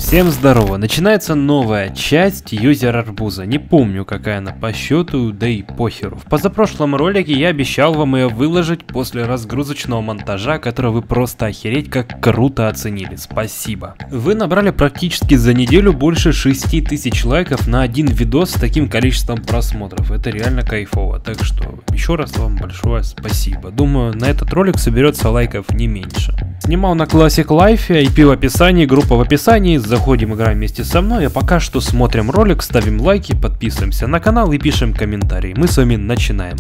Всем здорово, начинается новая часть Юзер Арбуза. Не помню, какая она по счету, да и похеру. В позапрошлом ролике я обещал вам ее выложить после разгрузочного монтажа, который вы просто охереть как круто оценили. Спасибо. Вы набрали практически за неделю больше 6000 лайков на один видос с таким количеством просмотров. Это реально кайфово, так что еще раз вам большое спасибо. Думаю, на этот ролик соберется лайков не меньше. Снимал на Classic Life, IP в описании, группа в описании, заходим, играем вместе со мной, а пока что смотрим ролик, ставим лайки, подписываемся на канал и пишем комментарии. Мы с вами начинаем.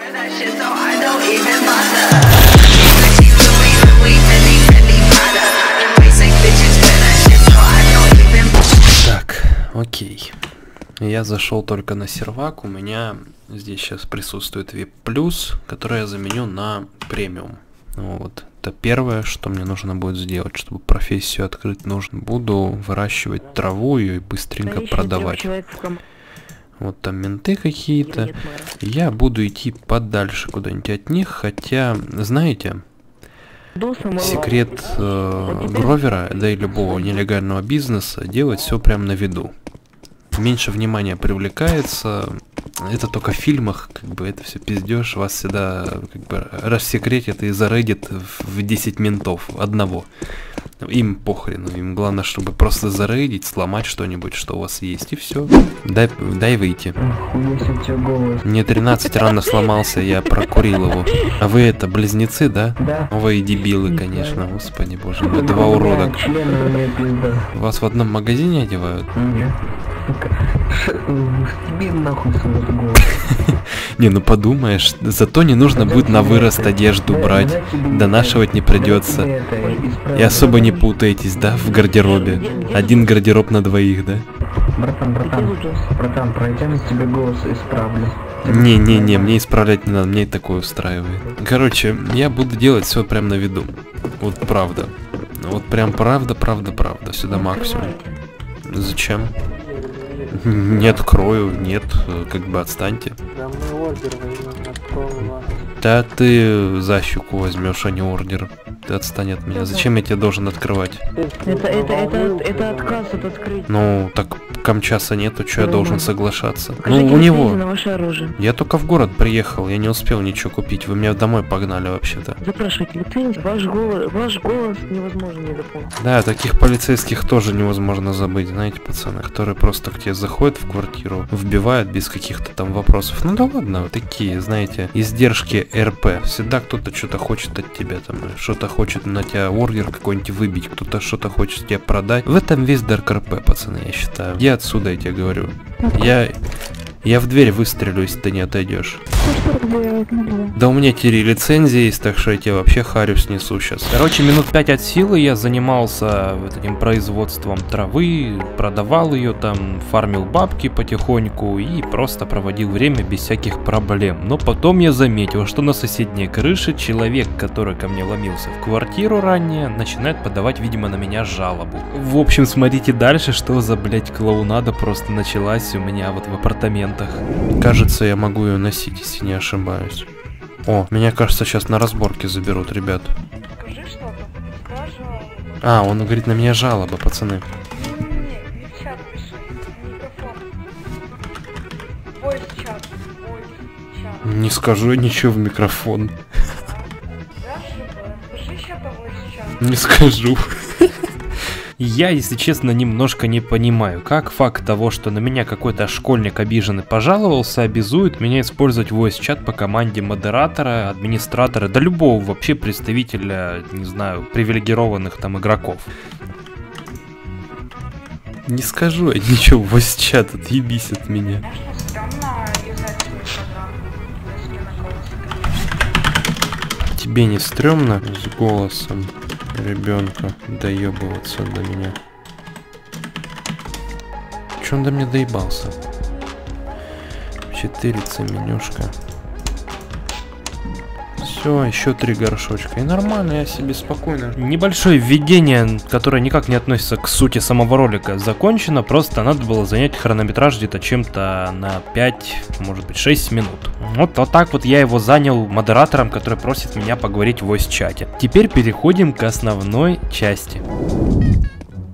Так, окей. Я зашел только на сервак, у меня здесь сейчас присутствует VIP+, который я заменю на премиум. Вот. Это первое, что мне нужно будет сделать, чтобы профессию открыть нужно. Буду выращивать траву и быстренько продавать. Вот там менты какие-то. Я буду идти подальше куда-нибудь от них, хотя, знаете, секрет Гровера, да и любого нелегального бизнеса, делать все прямо на виду. Меньше внимания привлекается. Это только в фильмах, как бы это все пиздеж, вас всегда как бы рассекретят и зарейдят в 10 ментов одного. Им похрену, им главное, чтобы просто зарейдить, сломать что-нибудь, что у вас есть, и все. Дай выйти. Мне 13 рано сломался, я прокурил его. А вы это, близнецы, да? Да. Вы дебилы, конечно, господи боже мой, два урода. Вас в одном магазине одевают? Не, ну подумаешь, зато не нужно будет на вырост одежду брать, донашивать не придется. И особо не путаетесь, да, в гардеробе. Один гардероб на двоих, да? Братан, пройдем, тебе голос исправлю. Не, мне исправлять не надо, мне и такое устраивает. Короче, я буду делать все прям на виду. Вот правда. Вот прям правда, сюда максимум. Зачем? Не открою, нет, как бы отстаньте. Да ты за щеку возьмешь, а не ордер. Ты отстань от меня. Зачем я тебе должен открывать? Это отказ от открытия. Ну, так камчаса нету, что я должен соглашаться? Ну, у него. Я только в город приехал, я не успел ничего купить. Вы меня домой погнали вообще-то. Запрашивайте лицензию, ваш голос невозможно не запомнить. Да, таких полицейских тоже невозможно забыть, знаете, пацаны, которые просто к тебе заходят в квартиру, вбивают без каких-то там вопросов. Ну да ладно, такие, знаете, издержки РП. Всегда кто-то что-то хочет от тебя, там, что-то хочет на тебя ордер какой-нибудь выбить, кто-то что-то хочет тебе продать. В этом весь Dark РП, пацаны, я считаю. Я отсюда, я тебе говорю. Я в дверь выстрелю, если ты не отойдешь. Да у меня теперь лицензия есть, так что я тебе вообще харю снесу сейчас. Короче, минут 5 от силы я занимался этим производством травы, продавал ее там, фармил бабки потихоньку и просто проводил время без всяких проблем. Но потом я заметил, что на соседней крыше человек, который ко мне ломился в квартиру ранее, начинает подавать, видимо, на меня жалобу. В общем, смотрите дальше, что за, блять, клоунада просто началась у меня вот в апартаментах. Кажется, я могу ее носить, если не ошибаюсь. О, меня, кажется, сейчас на разборке заберут, ребят. Скажи что-то. А, он говорит, на меня жалоба, пацаны. Не в чат пиши. Микрофон. Войс-чат. Не скажу я ничего в микрофон. Скажи что-то войс-чат. Не скажу. Я, если честно, немножко не понимаю, как факт того, что на меня какой-то школьник обиженный пожаловался, обязует меня использовать voice-чат по команде модератора, администратора, да любого вообще представителя, не знаю, привилегированных там игроков. Не скажу я ничего в voice-чат, отъебись от меня. Тебе не стрёмно с голосом ребенка доебываться до меня? Чё он до меня доебался? 4 менюшка. Все, еще 3 горшочка. И нормально, я себе спокойно. Небольшое введение, которое никак не относится к сути самого ролика, закончено. Просто надо было занять хронометраж где-то чем-то на 5, может быть 6 минут. Вот так вот я его занял модератором, который просит меня поговорить в voice-чате. Теперь переходим к основной части.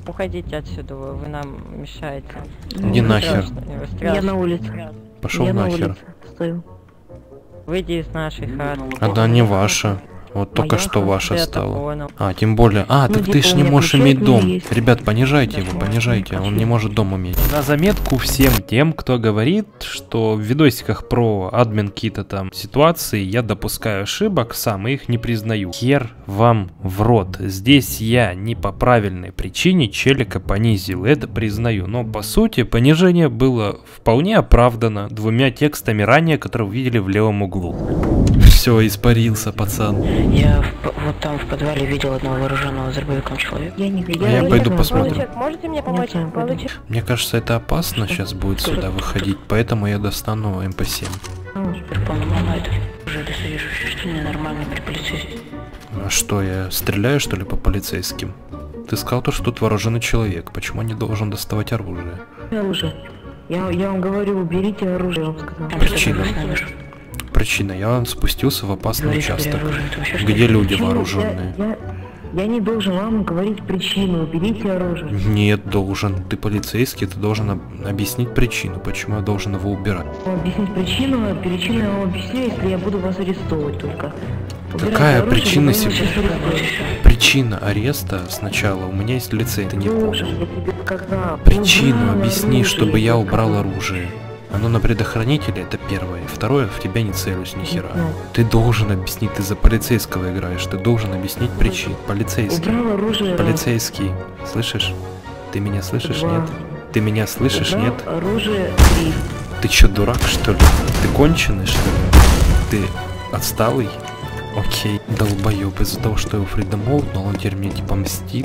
Уходите отсюда, вы нам мешаете. Иди нахер. Я на улице. Пошел Я на нахер. улице стою. Выйди из нашей хаты. Она не ваша. Вот только Моя что хата, ваша я стала. так понял. А, тем более. А, Ну, так типа, ты ж у не меня можешь ключи иметь от дом. нее есть. Ребят, понижайте его, Да, понижайте. хочу. Он не может дом иметь. На заметку всем тем, кто говорит, что в видосиках про админ какие-то там ситуации я допускаю ошибок, сам и их не признаю. Хер вам в рот. Здесь я не по правильной причине челика понизил, это признаю. Но по сути понижение было вполне оправдано двумя текстами ранее, которые вы видели в левом углу. Все, испарился, пацан. Я вот там в подвале видел одного вооруженного дробовиком человека. Я не Я пойду посмотрю. Молодой человек, можете мне помочь? знаю, пойду. Молодой человек. Мне кажется, это опасно сейчас будет сюда выходить, поэтому я достану МП7. Теперь по-моему, это уже достаешь, что ненормально при полицейском. А что, я стреляю, что ли, по полицейским? Ты сказал то, что тут вооруженный человек. Почему не должен доставать оружие? Оружие. Я вам говорю, уберите оружие, я вам сказал. Причина. Причина. Я вам спустился в опасный участок, где люди Почему вооруженные. Я не должен вам говорить причину, уберите оружие. Нет, должен. Ты полицейский, ты должен объяснить причину, почему я должен его убирать. Объяснить причину я вам объясню, если я буду вас арестовывать только. Убирайте Какая оружие, причина я вас сегодня? сейчас арестую. Причина ареста сначала. У меня есть лицей, ты не Должен, понял. я тебе сказала. Причину Убрал объясни, оружие, чтобы я убрал сказал. оружие. Оно на предохранителе, это первое. Второе, в тебя не целюсь ни хера. Ну. Ты должен объяснить, ты за полицейского играешь, ты должен объяснить причину. Полицейский. Убрал оружие. Полицейский. Слышишь? Ты меня слышишь, Два. нет? Ты меня слышишь, Убрал нет? оружие 3. Ты чё, дурак, что ли? Ты конченый, что ли? Ты отсталый? Окей. Долбоёб, из-за того, что его Фридом молотнул, он теперь мне типа мстит.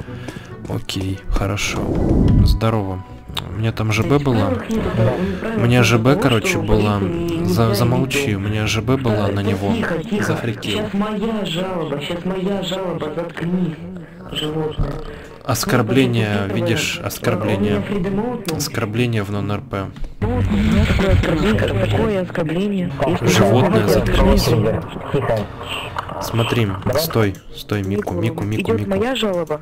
Окей, хорошо. Здорово. У меня там ЖБ была. У меня ЖБ, короче, была. Замолчи, у меня ЖБ была на него. Зафрикил. Сейчас моя жалоба, заткнись, животное. Оскорбление, Вот видишь, этого. оскорбление. Он меня Фридом молотнул. Оскорбление в нон-РП. Какое оскорбление? Если Животное, вы- заткнись. Смотри, стой, Мику. Идет моя жалоба.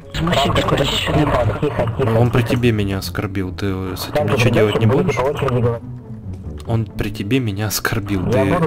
Он при тебе меня оскорбил, ты с этим ничего делать не будешь? Он при тебе меня оскорбил,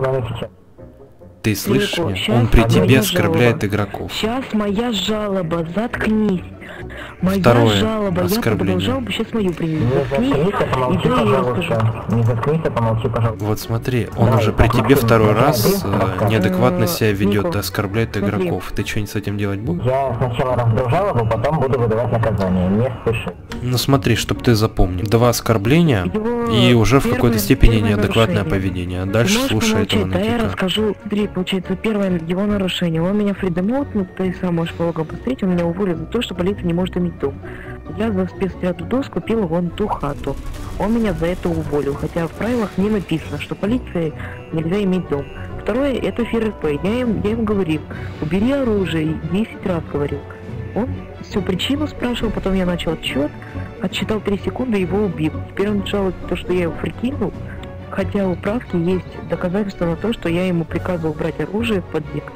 ты слышишь Мику, меня? щас Он при моя тебе жалоба. оскорбляет игроков. Сейчас моя жалоба, заткнись. Моя Второе жалоба, я оскорбление. подал жалобу, сейчас мою приму. Заткнись, и дай я расскажу. Не заткнись, а помолчи, пожалуйста. Вот смотри, он Да, уже при это тебе нахуй второй не раз надо. неадекватно себя ведет Мику, и оскорбляет смотри. игроков. Ты что-нибудь с этим делать будешь? Я сначала раздал жалобу, потом буду выдавать наказание. Не спеши. Ну смотри, чтоб ты запомнил. 2 оскорбления Его и уже в первое- какой-то степени первое неадекватное нарушение. поведение. А Ты дальше можешь слушай этого помолчать? Да я натика. расскажу. Смотри, получается, первое его нарушение. Он меня фридомолтнул, ты сам можешь по логам посмотреть, он меня уволил за то, что полиция не может иметь дом. Я за спецотряд ДОС купил вон ту хату. Он меня за это уволил, хотя в правилах не написано, что полиции нельзя иметь дом. Второе, это ФРП. Я им говорил, убери оружие, 10 раз говорил. Он всю причину спрашивал, потом я начал отчет, отсчитал 3 секунды и его убил. Теперь он жалует то, что я его фрикинул, хотя у правки есть доказательства на то, что я ему приказывал брать оружие в подъезд.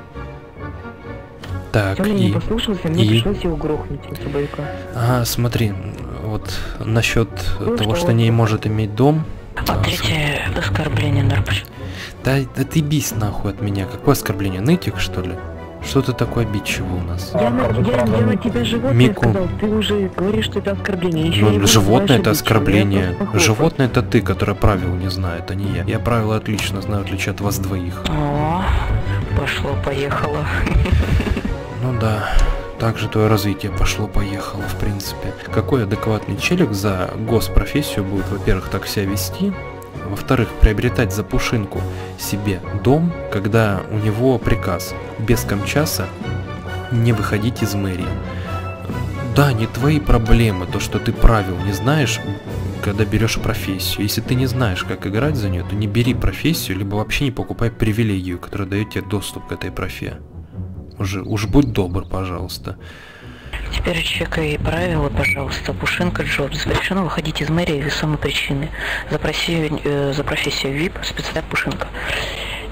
Так, Он меня не и... послушался, мне и- пришлось его грохнуть, боевика. Ага, смотри, вот насчет Ну, того, что что не вот. может иметь дом. А третье оскорбление наркотиков. Да ты бись нахуй от меня. Какое оскорбление? Нытик, что ли? Что ты такой обидчивый у нас? Я на тебя животное Мику. сказал, ты уже говоришь, что это оскорбление. Еще Ну, его животное называешь это обидчивым, оскорбление. я просто похож. Животное это ты, которое правил не знает, а не я. Я правила отлично знаю, в отличие от вас двоих. О, пошло-поехало. Ну да, так же твое развитие пошло-поехало, в принципе. Какой адекватный челик за госпрофессию будет, во-первых, так себя вести, во-вторых, приобретать за пушинку себе дом, когда у него приказ без камчаса не выходить из мэрии. Да, не твои проблемы, то, что ты правил не знаешь, когда берешь профессию. Если ты не знаешь, как играть за нее, то не бери профессию, либо вообще не покупай привилегию, которая дает тебе доступ к этой профе. Уж будь добр, пожалуйста. Теперь чекай правила, пожалуйста. Пушинка Джоб. Запрещено выходить из мэрии весомой причины. За профессию VIP, спецотряд Пушинка.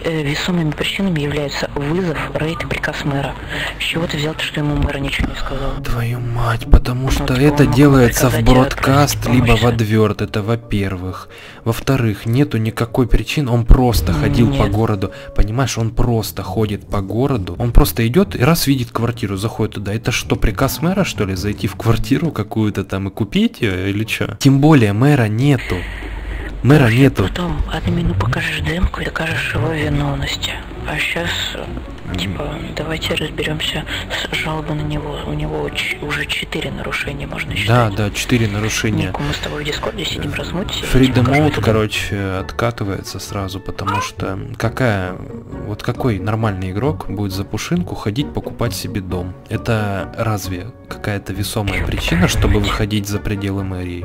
весомыми причинами являются вызов, рейд и приказ мэра. С чего ты взял, что ему мэр ничего не сказал? Твою мать, потому что типа, это он мог делается в приказать бродкаст, отправить либо в помощь. адверт, это во-первых. Во-вторых, нету никакой причины, он просто ходил по Нет. городу, понимаешь, он просто ходит по городу, он просто идет и раз видит квартиру, заходит туда. Это что, приказ мэра, что ли, зайти в квартиру какую-то там и купить ее, или что? Тем более мэра нету. Мэра Может, нету. Потом админу покажешь демку и докажешь его виновность. А сейчас, типа, давайте разберемся с жалобой на него. У него уже 4 нарушения, можно Да, считать. да, 4 нарушения. Нику, мы с тобой в Дискорде сидим, размутите. Freedom Mode, короче, откатывается сразу, потому что вот какой нормальный игрок будет за пушинку ходить покупать себе дом? Это разве какая-то весомая причина, чтобы выходить за пределы мэрии?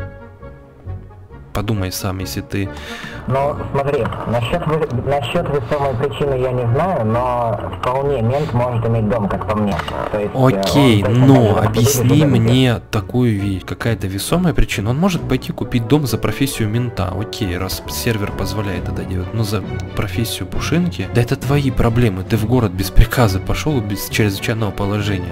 Подумай сам, если ты... Ну, смотри, насчет весомой причины я не знаю, но вполне мент может иметь дом, как по мне. То есть, Окей, он но точно так же объясни подойдет и мне такую вещь. Какая-то весомая причина. Он может пойти купить дом за профессию мента. Окей, раз сервер позволяет это делать. Но за профессию пушинки... Да это твои проблемы. Ты в город без приказа пошел, без чрезвычайного положения.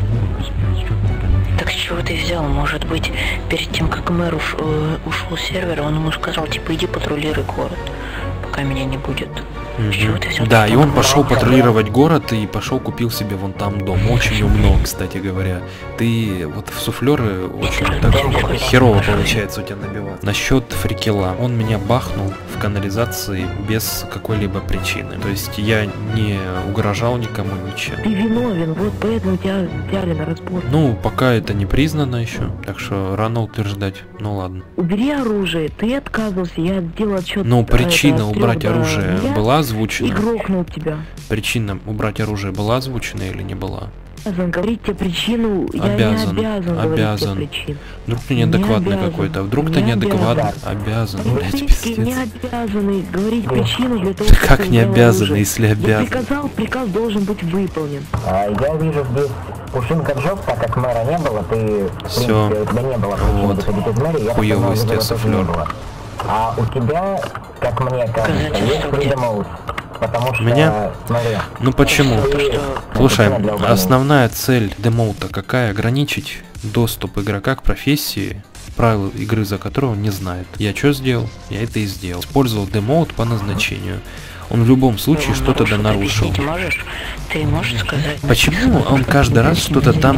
Так с чего ты взял? Может быть, перед тем, как мэр ушел с сервера, он ему сказал, типа, иди патрулируй город, пока меня не будет. С чего ты взял? Да, что и он мэр пошел ушел? патрулировать город и пошел купил себе вон там дом. Очень умно, кстати говоря. Ты вот в суфлеры очень так херово получается у тебя набивать. Насчет фрикела. Он меня бахнул в канализации без какой-либо причины. То есть я не угрожал никому ничем. Ты виновен, вот поэтому тебя взяли на разбор. Ну, пока это не признано еще, так что рано утверждать. Ну ладно. Убери оружие, ты отказывался, я сделал отчет. Ну, причина убрать оружие была и озвучена? грохнул тебя. Причина убрать оружие была озвучена или не была? Обязан говорить тебе причину, Обязан, я не обязан говорить обязан. тебе причину. Вдруг ты неадекватный обязан. какой-то, а вдруг ты Не неадекватный? Обязан, блядь, Полицейские не пиздец. обязаны говорить причину для того, Ты чтобы как ты не взял обязаны, оружие. если Я обязан? приказал, приказ должен быть выполнен. Я вижу здесь пушинка Джоб, так как мэра не было, ты, в Всё. принципе, у тебя не было причины Вот. выходить из мэрии, я Хуёвый так понимаю, стес вызова тоже не суфлёр. было. А у тебя, как мне кажется, есть Freedom Mode, потому что, Меня? смотри, Ну почему? ты- Слушай, причина для увольнения. основная цель демоута какая? Ограничить доступ игрока к профессии, правила игры за которого он не знает. Я что сделал? Я это и сделал. Использовал демоут по назначению. Он в любом случае что-то да нарушил. Объяснить можешь? Ты можешь сказать? Почему он каждый раз что-то там...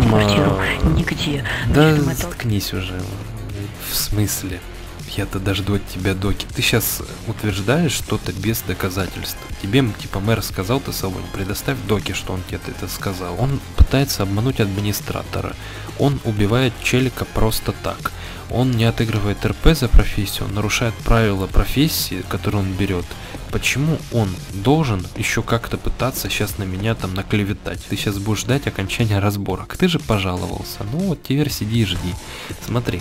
Нигде. Да Слишком это- заткнись уже. В смысле? Я-то дожду от тебя доки. Ты сейчас утверждаешь что-то без доказательств. Тебе, типа, мэр сказал, ты собой предоставь доки, что он тебе это сказал. Он пытается обмануть администратора. Он убивает челика просто так. Он не отыгрывает РП за профессию, он нарушает правила профессии, которую он берет. Почему он должен еще как-то пытаться сейчас на меня там наклеветать? Ты сейчас будешь ждать окончания разборок. Ты же пожаловался. Ну вот теперь сиди и жди. Смотри.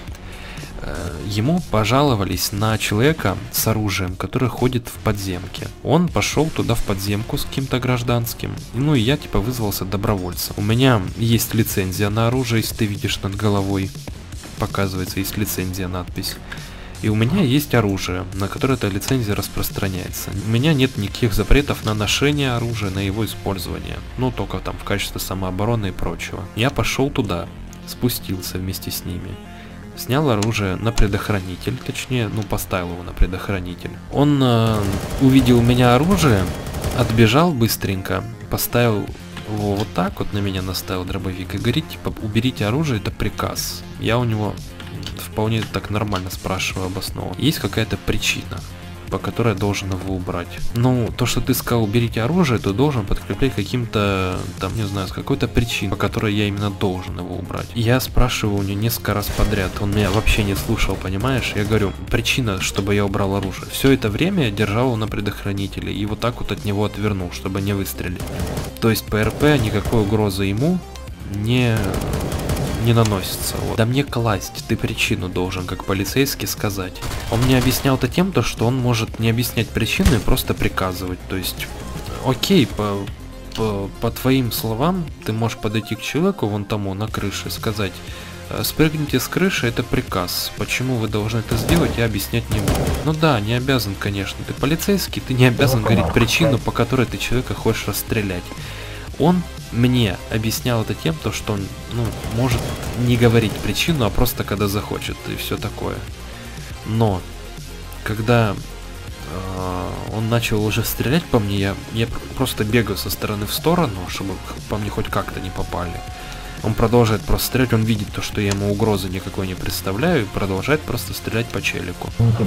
Ему пожаловались на человека с оружием, который ходит в подземке. Он пошел туда в подземку с каким-то гражданским. Ну и я типа вызвался добровольцем. У меня есть лицензия на оружие, если ты видишь над головой. Показывается, есть лицензия, надпись. И у меня есть оружие, на которое эта лицензия распространяется. У меня нет никаких запретов на ношение оружия, на его использование. Ну, только там в качестве самообороны и прочего. Я пошел туда, спустился вместе с ними. Снял оружие на предохранитель, точнее, ну, поставил его на предохранитель. Он увидел у меня оружие, отбежал быстренько, поставил его вот так вот, на меня наставил дробовик и говорит, типа, уберите оружие, это приказ. Я у него вполне так нормально спрашиваю обоснованно. Есть какая-то причина, по которой я должен его убрать? Ну, то, что ты сказал, уберите оружие, то должен подкреплять каким-то, там, не знаю, с какой-то причиной, по которой я именно должен его убрать. Я спрашиваю у него несколько раз подряд, он меня вообще не слушал, понимаешь? Я говорю, причина, чтобы я убрал оружие. Все это время я держал его на предохранителе и вот так вот от него отвернул, чтобы не выстрелить. То есть по РП никакой угрозы ему не наносится. Вот. Да мне класть, ты причину должен, как полицейский, сказать. Он мне объяснял это тем, что он может не объяснять причину и просто приказывать. То есть, окей, по твоим словам, ты можешь подойти к человеку, вон тому, на крыше, сказать, Спрыгните с крыши, это приказ. Почему вы должны это сделать, я объяснять не буду. Ну да, не обязан, конечно. Ты полицейский, ты не обязан говорить причину, по которой ты человека хочешь расстрелять. Он мне объяснял это тем, то, что он, ну, может не говорить причину, а просто когда захочет и все такое. Но когда он начал уже стрелять по мне, я просто бегаю со стороны в сторону, чтобы по мне хоть как-то не попали. Он продолжает просто стрелять, он видит то, что я ему угрозы никакой не представляю, и продолжает просто стрелять по челику.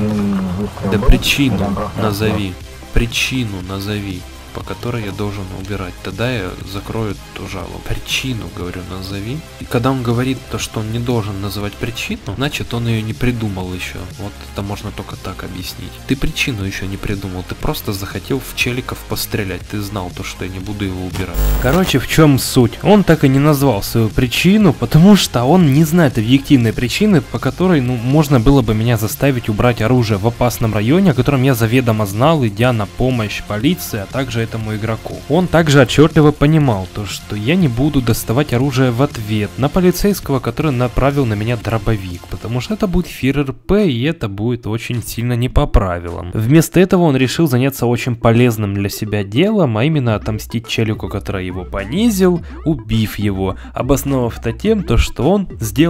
Да причину назови, причину назови, по которой я должен убирать. Тогда я закрою эту жалобу. Причину, говорю, назови. И когда он говорит то, что он не должен называть причину, значит он ее не придумал еще. Вот это можно только так объяснить. Ты причину еще не придумал, ты просто захотел в челиков пострелять. Ты знал то, что я не буду его убирать. Короче, в чем суть? Он так и не назвал свою причину, потому что он не знает объективной причины, по которой, ну, можно было бы меня заставить убрать оружие в опасном районе, о котором я заведомо знал, идя на помощь полиции, а также этому игроку. Он также отчетливо понимал то, что я не буду доставать оружие в ответ на полицейского, который направил на меня дробовик, потому что это будет ФРРП, и это будет очень сильно не по правилам. Вместо этого он решил заняться очень полезным для себя делом, а именно отомстить челику, который его понизил, убив его, обосновав это тем, то, что он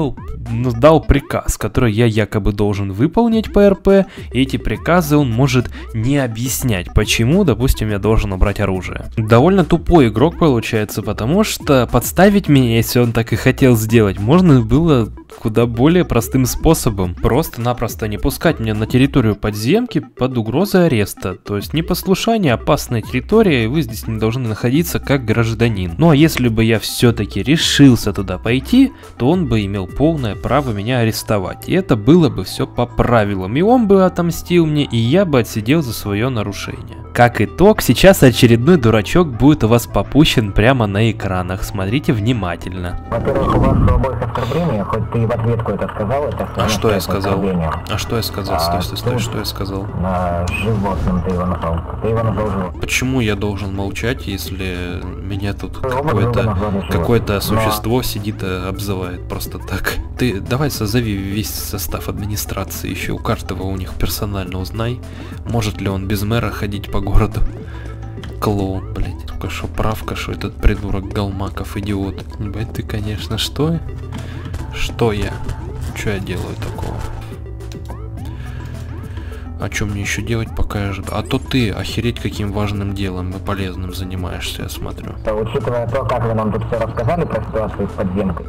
дал приказ, который я якобы должен выполнить по РП, и эти приказы он может не объяснять, почему, допустим, я должен убрать оружие. Довольно тупой игрок получается, потому что подставить меня, если он так и хотел сделать, можно было куда более простым способом. Просто-напросто не пускать меня на территорию подземки под угрозой ареста. То есть непослушание, опасная территория, и вы здесь не должны находиться как гражданин. Ну а если бы я все-таки решился туда пойти, то он бы имел полное право меня арестовать. И это было бы все по правилам. И он бы отомстил мне, и я бы отсидел за свое нарушение. Как итог, сейчас очередной дурачок будет у вас попущен прямо на экранах. Смотрите внимательно. Во-первых, у вас у обоих оскорбления, хоть ты в ответку это сказал, это А что я сказал? А что я сказал? Стой, что я сказал? На животным ты его назвал. Ты его назвал животным. Почему я должен молчать, если меня тут какое-то существо сидит и обзывает просто так? Ты давай созови весь состав администрации, еще у каждого у них персонально узнай, может ли он без мэра ходить по городу. Клоун, блять. Только что правка, что этот придурок Галмаков идиот. Ебать ты, конечно, что? Что я? Что я делаю такого? А что мне еще делать, пока я жду? А то ты охереть каким важным делом и полезным занимаешься, я смотрю. Учитывая то, как вы нам тут все рассказали про ситуацию с подземкой,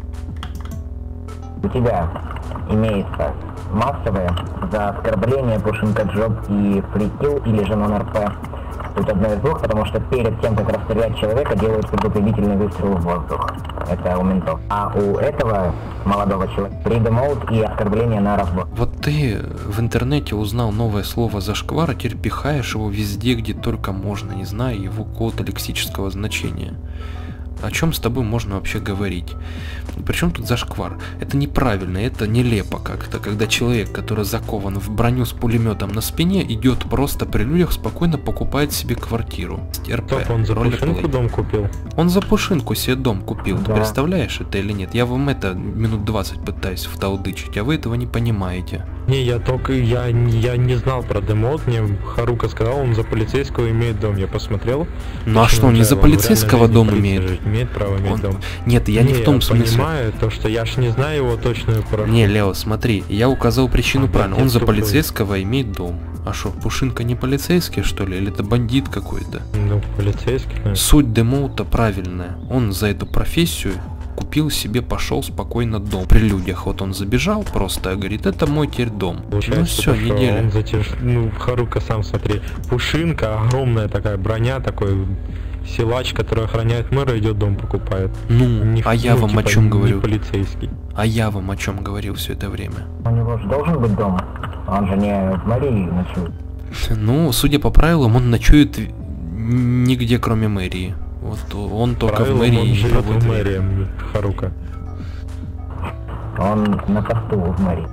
у тебя имеется массовое за оскорбление, пушинка-джоб и фрикил или же нон-РП. Тут одно из двух, потому что перед тем, как расстрелять человека, делают предупредительный выстрел в воздух. Это у ментов. А у этого молодого человека freedom mode и оскорбление на разбор. Вот ты в интернете узнал новое слово зашквар, а теперь пихаешь его везде, где только можно, не зная его какого-то лексического значения. О чем с тобой можно вообще говорить? Причем тут зашквар? Это неправильно, это нелепо как-то, когда человек, который закован в броню с пулеметом на спине, идет просто при людях, спокойно покупает себе квартиру. РП, он за Пушинку дом купил? Он за Пушинку себе дом купил, Да. Ты представляешь это или нет? Я вам это минут 20 пытаюсь вталдычить, а вы этого не понимаете. Не, я не знал про демод, мне Харука сказал, он за полицейского имеет дом, я посмотрел. Ну а что, он не за полицейского дом имеет? Имеет право иметь дом. Нет, я не в том смысле. Я понимаю, то, что я ж не знаю его точную профиль. Не, Лео, смотри, я указал причину правильно. Он за тупой. полицейского имеет дом. А что, Пушинка не полицейский, что ли? Или это бандит какой-то? Ну, полицейский, наверное. Суть демоута правильная. Он за эту профессию купил себе, пошел спокойно дом. При людях вот он забежал просто, говорит, это мой теперь дом. Получается, Ну все, что неделя. он ну, Харука, сам смотри, Пушинка, огромная такая броня, такой силач, который охраняет мэра, идет дом покупает. Ну, Не- а я ну, вам типа, о чем не говорю? полицейский. А я вам о чем говорил все это время? У него же должен быть дом. Он же не в мэрии ночует. Ну, судя по правилам, он ночует нигде, кроме мэрии. Вот он только Правилом в мэрии он и живет проводит в время. мэрии, Харука. Он на посту в мэрии.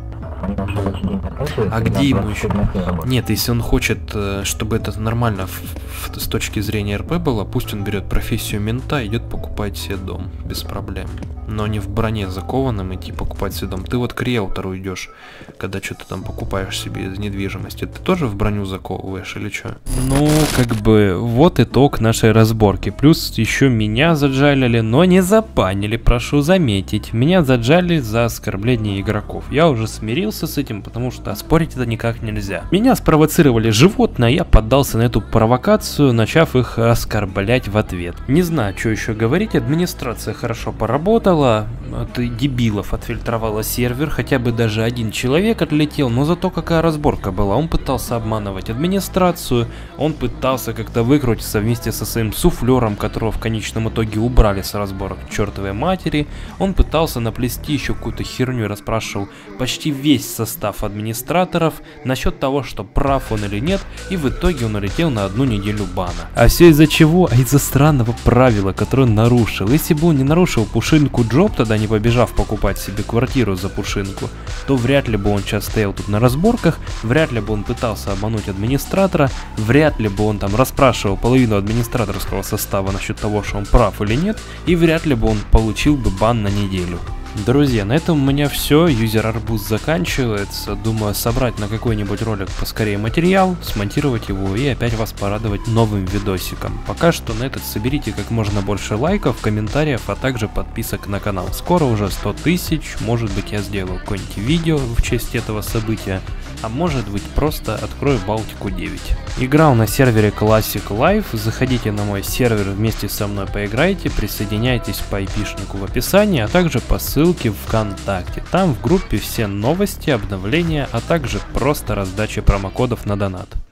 они наш рабочий день заканчивается. А и где нам ему 24 еще? на 7 работать. Нет, если он хочет, чтобы это нормально с точки зрения РП было, пусть он берет профессию мента, идет покупать себе дом, без проблем. Но не в броне закованным идти покупать себе дом. Ты вот к риэлтору идешь, когда что-то там покупаешь себе из недвижимости. Ты тоже в броню заковываешь или что? Ну, как бы, вот итог нашей разборки. Плюс еще меня заджалили, но не запанили, прошу заметить. Меня заджали за оскорбление игроков. Я уже смирился с этим, потому что оспорить это никак нельзя. Меня спровоцировали животное, я поддался на эту провокацию, начав их оскорблять в ответ. Не знаю, что еще говорить, администрация хорошо поработала. От дебилов отфильтровала сервер, хотя бы даже один человек отлетел, но зато какая разборка была. Он пытался обманывать администрацию, он пытался как-то выкрутиться вместе со своим суфлером, которого в конечном итоге убрали с разборок к чертовой матери. Он пытался наплести еще какую-то херню и расспрашивал почти весь состав администраторов насчет того, что прав он или нет, и в итоге он улетел на 1 неделю бана. А все из-за чего? А из-за странного правила, которое он нарушил. Если бы он не нарушил пушинку Джоб, тогда не побежав покупать себе квартиру за пушинку, то вряд ли бы он сейчас стоял тут на разборках, вряд ли бы он пытался обмануть администратора, вряд ли бы он там расспрашивал половину администраторского состава насчет того, что он прав или нет, и вряд ли бы он получил бы бан на неделю. Друзья, на этом у меня все, юзер Арбуз заканчивается, думаю собрать на какой-нибудь ролик поскорее материал, смонтировать его и опять вас порадовать новым видосиком. Пока что на этот соберите как можно больше лайков, комментариев, а также подписок на канал. Скоро уже 100 тысяч, может быть я сделаю какое-нибудь видео в честь этого события, а может быть просто открою Балтику 9. Играл на сервере Classic Life, заходите на мой сервер, вместе со мной поиграйте, присоединяйтесь по IP-шнику в описании, а также по ссылке в ВКонтакте. Там в группе все новости, обновления, а также просто раздача промокодов на донат.